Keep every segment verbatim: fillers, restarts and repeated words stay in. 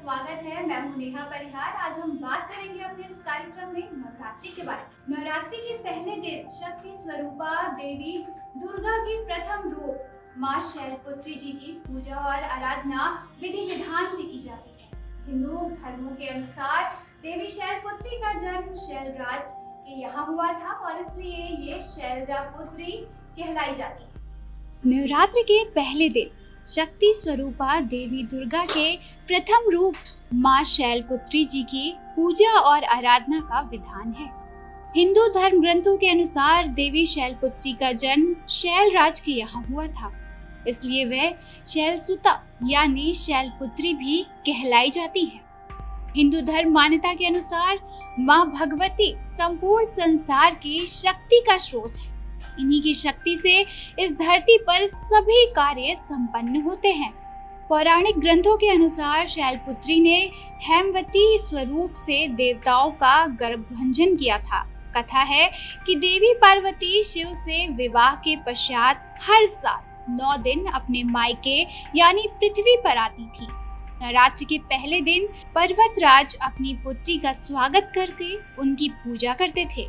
स्वागत है। मैं हूं नेहा परिहार। आज हम बात करेंगे अपने इस कार्यक्रम में नवरात्रि के बारे में। नवरात्रि के पहले दिन शक्ति स्वरूपा देवी दुर्गा की प्रथम रूप मां शैलपुत्री जी की पूजा और आराधना विधि विधान से की जाती है। हिंदू धर्मों के अनुसार देवी शैलपुत्री का जन्म शैलराज के यहाँ हुआ था और इसलिए ये शैलजापुत्री कहलाई जाती है। नवरात्रि के पहले दिन शक्ति स्वरूपा देवी दुर्गा के प्रथम रूप मां शैलपुत्री जी की पूजा और आराधना का विधान है। हिंदू धर्म ग्रंथों के अनुसार देवी शैलपुत्री का जन्म शैलराज के यहाँ हुआ था, इसलिए वह शैलसुता यानी शैलपुत्री भी कहलाई जाती है। हिंदू धर्म मान्यता के अनुसार मां भगवती संपूर्ण संसार की शक्ति का स्रोत है। इन्हीं की शक्ति से इस धरती पर सभी कार्य संपन्न होते हैं। पौराणिक ग्रंथों के अनुसार शैलपुत्री ने हेमवती स्वरूप से देवताओं का गर्भभंजन किया था। कथा है कि देवी पार्वती शिव से विवाह के पश्चात हर साल नौ दिन अपने मायके यानी पृथ्वी पर आती थी। नवरात्रि के पहले दिन पर्वतराज अपनी पुत्री का स्वागत करके उनकी पूजा करते थे,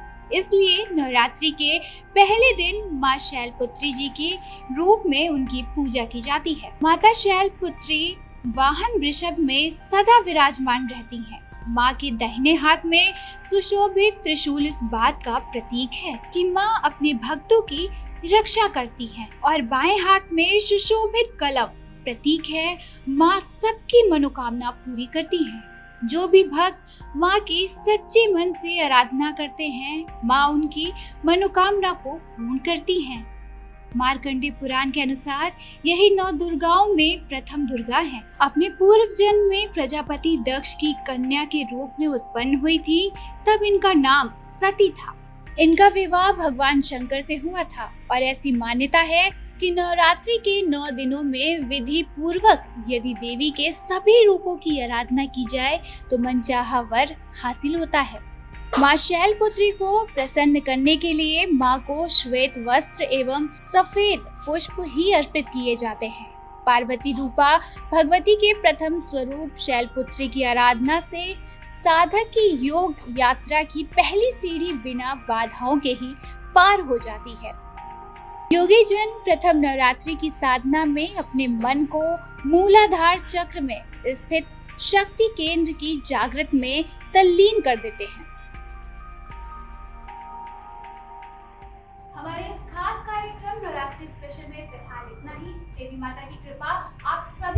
इसलिए नवरात्रि के पहले दिन मां शैलपुत्री जी के रूप में उनकी पूजा की जाती है। माता शैलपुत्री वाहन वृषभ में सदा विराजमान रहती हैं। मां के दाहिने हाथ में सुशोभित त्रिशूल इस बात का प्रतीक है कि मां अपने भक्तों की रक्षा करती हैं और बाएं हाथ में सुशोभित कलम प्रतीक है मां सबकी मनोकामना पूरी करती हैं। जो भी भक्त मां की सच्चे मन से आराधना करते हैं, मां उनकी मनोकामना को पूर्ण करती हैं। मार्कंडेय पुराण के अनुसार यही नौ दुर्गाओं में प्रथम दुर्गा है। अपने पूर्व जन्म में प्रजापति दक्ष की कन्या के रूप में उत्पन्न हुई थी, तब इनका नाम सती था। इनका विवाह भगवान शंकर से हुआ था और ऐसी मान्यता है कि नवरात्रि के नौ दिनों में विधि पूर्वक यदि देवी के सभी रूपों की आराधना की जाए तो मनचाहा वर हासिल होता है। मां शैलपुत्री को प्रसन्न करने के लिए मां को श्वेत वस्त्र एवं सफेद पुष्प ही अर्पित किए जाते हैं। पार्वती रूपा भगवती के प्रथम स्वरूप शैलपुत्री की आराधना से साधक की योग यात्रा की पहली सीढ़ी बिना बाधाओं के ही पार हो जाती है। योगी जन प्रथम नवरात्रि की साधना में अपने मन को मूलाधार चक्र में स्थित शक्ति केंद्र की जागृत में तल्लीन कर देते हैं। हमारे इस खास कार्यक्रम नवरात्रि स्पेशल में फिलहाल इतना ही। देवी माता की कृपा आप सब